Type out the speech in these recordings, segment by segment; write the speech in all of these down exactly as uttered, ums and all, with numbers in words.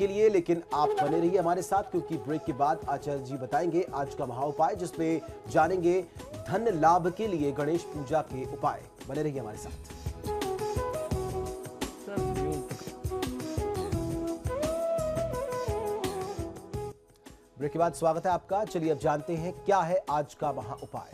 के लिए, लेकिन आप बने रहिए हमारे साथ क्योंकि ब्रेक के बाद आचार्य जी बताएंगे आज का महा उपाय, जिसमें जानेंगे धन लाभ के लिए गणेश पूजा के उपाय। बने रहिए हमारे साथ। ब्रेक के बाद स्वागत है आपका। चलिए अब जानते हैं क्या है आज का महा उपाय।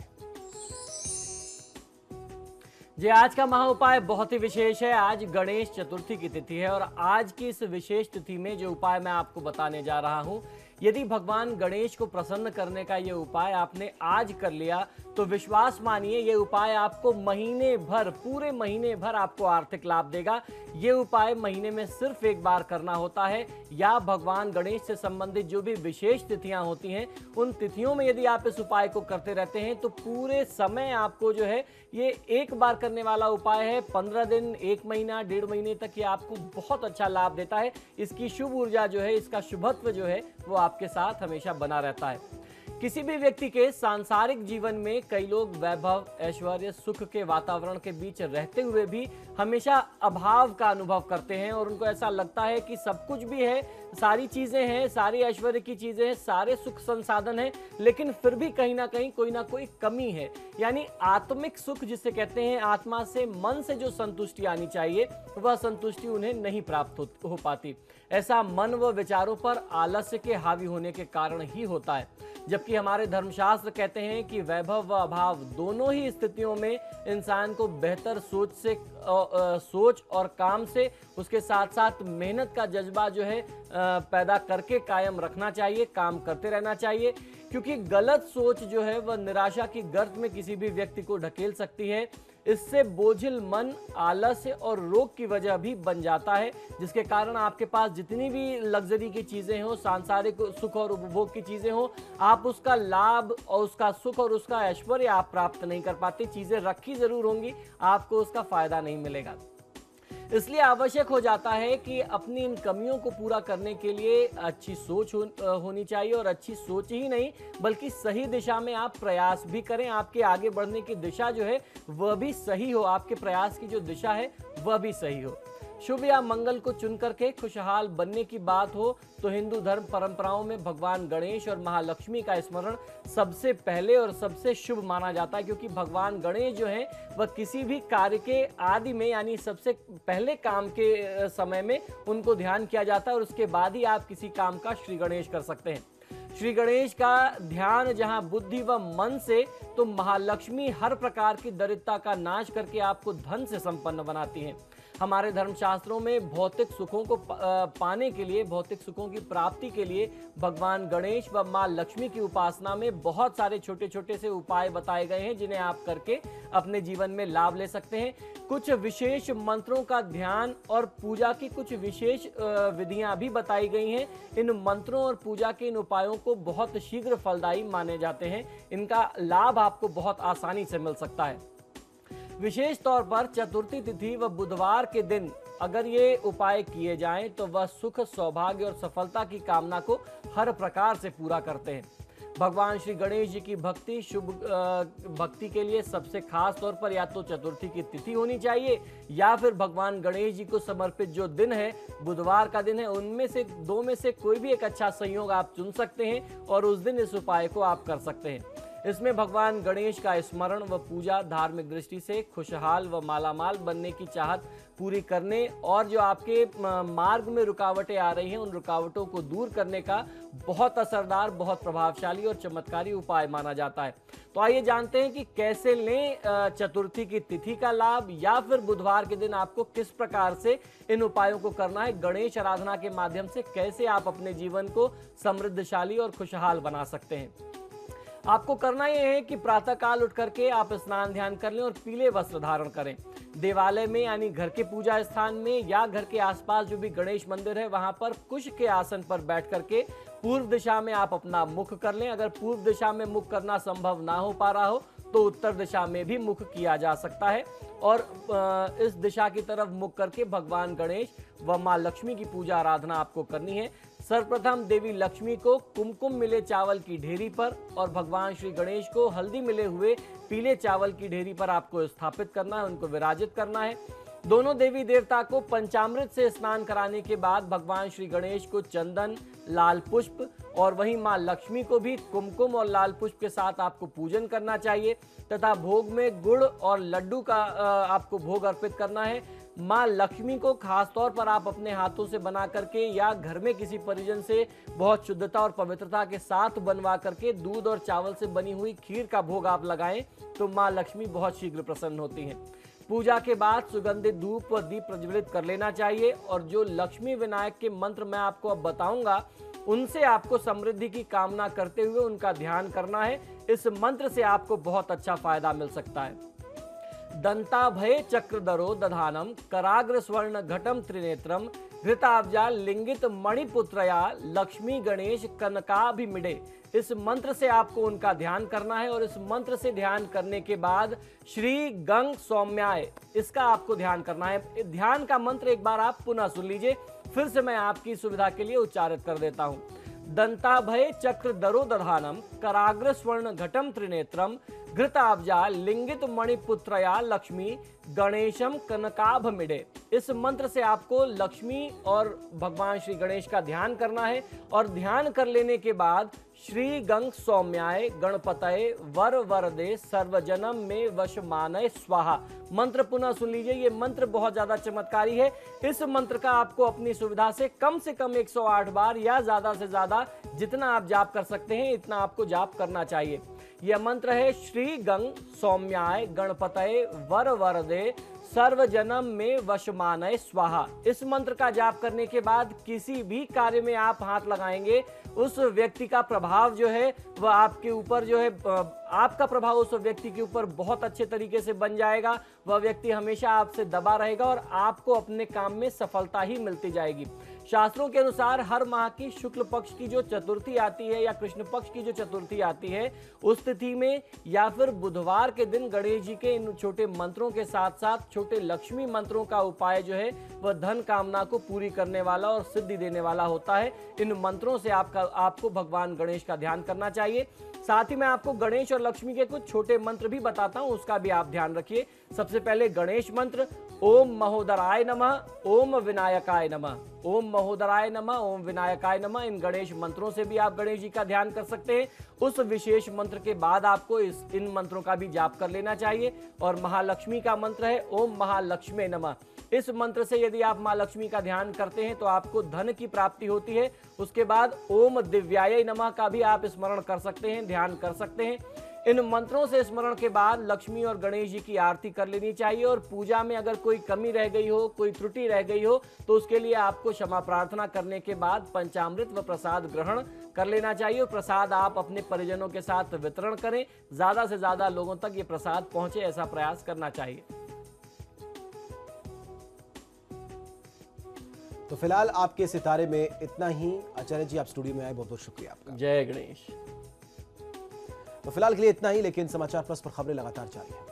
जी, आज का महा उपाय बहुत ही विशेष है। आज गणेश चतुर्थी की तिथि है और आज की इस विशेष तिथि में जो उपाय मैं आपको बताने जा रहा हूं, यदि भगवान गणेश को प्रसन्न करने का ये उपाय आपने आज कर लिया तो विश्वास मानिए ये उपाय आपको महीने भर, पूरे महीने भर आपको आर्थिक लाभ देगा। ये उपाय महीने में सिर्फ एक बार करना होता है, या भगवान गणेश से संबंधित जो भी विशेष तिथियां होती हैं उन तिथियों में यदि आप इस उपाय को करते रहते हैं तो पूरे समय आपको जो है ये एक बार करने वाला उपाय है। पंद्रह दिन, एक महीना, डेढ़ महीने तक ये आपको बहुत अच्छा लाभ देता है। इसकी शुभ ऊर्जा जो है, इसका शुभत्व जो है वो आपके साथ हमेशा बना रहता है। किसी भी व्यक्ति के सांसारिक जीवन में कई लोग वैभव, ऐश्वर्य, सुख के वातावरण के बीच रहते हुए भी हमेशा अभाव का अनुभव करते हैं और उनको ऐसा लगता है कि सब कुछ भी है, सारी चीजें हैं, सारी ऐश्वर्य की चीजें हैं, सारे सुख संसाधन हैं, लेकिन फिर भी कहीं ना कहीं कोई ना कोई कमी है। यानी आत्मिक सुख जिसे कहते हैं, आत्मा से, मन से जो संतुष्टि आनी चाहिए वह संतुष्टि उन्हें नहीं प्राप्त हो, हो पाती। ऐसा मन व विचारों पर आलस्य के हावी होने के कारण ही होता है। जबकि हमारे धर्मशास्त्र कहते हैं कि वैभव व अभाव दोनों ही स्थितियों में इंसान को बेहतर सोच से आ, आ, सोच और काम से, उसके साथ साथ मेहनत का जज्बा जो है आ, पैदा करके कायम रखना चाहिए, काम करते रहना चाहिए। क्योंकि गलत सोच जो है वह निराशा की गर्त में किसी भी व्यक्ति को ढकेल सकती है। इससे बोझिल मन, आलस्य और रोग की वजह भी बन जाता है, जिसके कारण आपके पास जितनी भी लग्जरी की चीजें हो, सांसारिक सुख और उपभोग की चीजें हो, आप उसका लाभ और उसका सुख और उसका ऐश्वर्य आप प्राप्त नहीं कर पाते। चीजें रखी जरूर होंगी, आपको उसका फायदा नहीं मिलेगा। इसलिए आवश्यक हो जाता है कि अपनी इन कमियों को पूरा करने के लिए अच्छी सोच हो, होनी चाहिए, और अच्छी सोच ही नहीं बल्कि सही दिशा में आप प्रयास भी करें। आपके आगे बढ़ने की दिशा जो है वह भी सही हो, आपके प्रयास की जो दिशा है वह भी सही हो। शुभ या मंगल को चुन करके खुशहाल बनने की बात हो तो हिंदू धर्म परंपराओं में भगवान गणेश और महालक्ष्मी का स्मरण सबसे पहले और सबसे शुभ माना जाता है, क्योंकि भगवान गणेश जो हैं वह किसी भी कार्य के आदि में, यानी सबसे पहले काम के समय में उनको ध्यान किया जाता है और उसके बाद ही आप किसी काम का श्री गणेश कर सकते हैं। श्री गणेश का ध्यान जहां बुद्धि व मन से, तो महालक्ष्मी हर प्रकार की दरिद्रता का नाश करके आपको धन से संपन्न बनाती हैं। हमारे धर्मशास्त्रों में भौतिक सुखों को पाने के लिए, भौतिक सुखों की प्राप्ति के लिए भगवान गणेश व मां लक्ष्मी की उपासना में बहुत सारे छोटे छोटे से उपाय बताए गए हैं, जिन्हें आप करके अपने जीवन में लाभ ले सकते हैं। कुछ विशेष मंत्रों का ध्यान और पूजा की कुछ विशेष विधियां भी बताई गई हैं। इन मंत्रों और पूजा के इन उपायों को बहुत शीघ्र फलदायी माने जाते हैं। इनका लाभ आपको बहुत आसानी से मिल सकता है। विशेष तौर पर चतुर्थी तिथि व बुधवार के दिन अगर ये उपाय किए जाएं तो वह सुख, सौभाग्य और सफलता की कामना को हर प्रकार से पूरा करते हैं। भगवान श्री गणेश जी की भक्ति, शुभ भक्ति के लिए सबसे खास तौर पर या तो चतुर्थी की तिथि होनी चाहिए, या फिर भगवान गणेश जी को समर्पित जो दिन है, बुधवार का दिन है, उनमें से दो में से कोई भी एक अच्छा संयोग आप चुन सकते हैं और उस दिन इस उपाय को आप कर सकते हैं। इसमें भगवान गणेश का स्मरण व पूजा धार्मिक दृष्टि से खुशहाल व मालामाल बनने की चाहत पूरी करने और जो आपके मार्ग में रुकावटें आ रही हैं उन रुकावटों को दूर करने का बहुत असरदार, बहुत प्रभावशाली और चमत्कारी उपाय माना जाता है। तो आइए जानते हैं कि कैसे लें चतुर्थी की तिथि का लाभ, या फिर बुधवार के दिन आपको किस प्रकार से इन उपायों को करना है। गणेश आराधना के माध्यम से कैसे आप अपने जीवन को समृद्धशाली और खुशहाल बना सकते हैं। आपको करना यह है कि प्रातःकाल उठ करके आप स्नान ध्यान कर लें और पीले वस्त्र धारण करें। देवालय में यानी घर के पूजा स्थान में या घर के आसपास जो भी गणेश मंदिर है वहां पर कुश के आसन पर बैठ करके पूर्व दिशा में आप अपना मुख कर लें। अगर पूर्व दिशा में मुख करना संभव ना हो पा रहा हो तो उत्तर दिशा में भी मुख किया जा सकता है और इस दिशा की तरफ मुख करके भगवान गणेश व मां लक्ष्मी की पूजा आराधना आपको करनी है। सर्वप्रथम देवी लक्ष्मी को कुमकुम मिले चावल की ढेरी पर और भगवान श्री गणेश को हल्दी मिले हुए पीले चावल की ढेरी पर आपको स्थापित करना है, उनको विराजित करना है। दोनों देवी देवता को पंचामृत से स्नान कराने के बाद भगवान श्री गणेश को चंदन, लाल पुष्प और वहीं मां लक्ष्मी को भी कुमकुम और लाल पुष्प के साथ आपको पूजन करना चाहिए तथा भोग में गुड़ और लड्डू का आपको भोग अर्पित करना है। मां लक्ष्मी को खास तौर पर आप अपने हाथों से बना करके या घर में किसी परिजन से बहुत शुद्धता और पवित्रता के साथ बनवा करके दूध और चावल से बनी हुई खीर का भोग आप लगाएं तो मां लक्ष्मी बहुत शीघ्र प्रसन्न होती हैं। पूजा के बाद सुगंधित धूप व दीप प्रज्वलित कर लेना चाहिए और जो लक्ष्मी विनायक के मंत्र मैं आपको अब बताऊंगा उनसे आपको समृद्धि की कामना करते हुए उनका ध्यान करना है। इस मंत्र से आपको बहुत अच्छा फायदा मिल सकता है। दंताभय चक्रधरो दधानम कराग्र स्वर्ण घटम त्रिनेत्रम घृताब्जा लिंगित मणिपुत्रया लक्ष्मी गणेश कनकाभिमिडे। इस मंत्र से आपको उनका ध्यान करना है और इस मंत्र से ध्यान करने के बाद श्री गंग सौम्याय इसका आपको ध्यान करना है। ध्यान का मंत्र एक बार आप पुनः सुन लीजिए, फिर से मैं आपकी सुविधा के लिए उच्चारित कर देता हूं। दंताभय चक्र दरो दधानम कराग्र स्वर्ण घटम त्रिनेत्रम घृताब्जा लिंगित मणिपुत्रया लक्ष्मी गणेशम कनकाभमिडे। इस मंत्र से आपको लक्ष्मी और भगवान श्री गणेश का ध्यान करना है और ध्यान कर लेने के बाद श्री गंग सौम्याय गणपतये वर वरदे सर्वजनम में वशमानय स्वाहा मंत्र पुनः सुन लीजिए। ये मंत्र बहुत ज्यादा चमत्कारी है। इस मंत्र का आपको अपनी सुविधा से कम से कम एक सौ आठ बार या ज्यादा से ज्यादा जितना आप जाप कर सकते हैं इतना आपको जाप करना चाहिए। यह मंत्र है श्री गंग सौम्याय गणपतये वर वरदे सर्वजनम में वशमानय स्वाहा। इस मंत्र का जाप करने के बाद किसी भी कार्य में आप हाथ लगाएंगे उस व्यक्ति का प्रभाव जो है वह आपके ऊपर जो है आपका प्रभाव उस व्यक्ति के ऊपर बहुत अच्छे तरीके से बन जाएगा। वह व्यक्ति हमेशा आपसे दबा रहेगा और आपको अपने काम में सफलता ही मिलती जाएगी। शास्त्रों के अनुसार हर माह की शुक्ल पक्ष की जो चतुर्थी आती है या कृष्ण पक्ष की जो चतुर्थी आती है उस तिथि में या फिर बुधवार के दिन गणेश जी के इन छोटे मंत्रों के साथ साथ छोटे लक्ष्मी मंत्रों का उपाय जो है वह धन कामना को पूरी करने वाला और सिद्धि देने वाला होता है। इन मंत्रों से आपका आपको भगवान गणेश का ध्यान करना चाहिए। साथ ही मैं आपको गणेश और लक्ष्मी के कुछ छोटे मंत्र भी बताता हूं, उसका भी आप ध्यान रखिए। सबसे पहले गणेश मंत्र ओम महोदराय नमः, ओम विनायकाय नमः, ओम महोदराय नमः, ओम विनायकाय नमः। इन गणेश मंत्रों से भी आप गणेश जी का ध्यान कर सकते हैं। उस विशेष मंत्र के बाद आपको इस इन मंत्रों का भी जाप कर लेना चाहिए। और महालक्ष्मी का मंत्र है ओम महालक्ष्मी नमः। इस मंत्र से यदि आप मां लक्ष्मी का ध्यान करते हैं तो आपको धन की प्राप्ति होती है। उसके बाद ओम दिव्याय नमः का भी आप स्मरण कर सकते हैं, ध्यान कर सकते हैं। इन मंत्रों से स्मरण के बाद लक्ष्मी और गणेश जी की आरती कर लेनी चाहिए और पूजा में अगर कोई कमी रह गई हो, कोई त्रुटि रह गई हो तो उसके लिए आपको क्षमा प्रार्थना करने के बाद पंचामृत व प्रसाद ग्रहण कर लेना चाहिए। और प्रसाद आप अपने परिजनों के साथ वितरण करें, ज्यादा से ज्यादा लोगों तक ये प्रसाद पहुंचे ऐसा प्रयास करना चाहिए। तो फिलहाल आपके सितारे में इतना ही। आचार्य जी आप स्टूडियो में आए, बहुत बहुत शुक्रिया आपका। जय गणेश। तो फिलहाल के लिए इतना ही, लेकिन समाचार प्लस पर खबरें लगातार जारी हैं।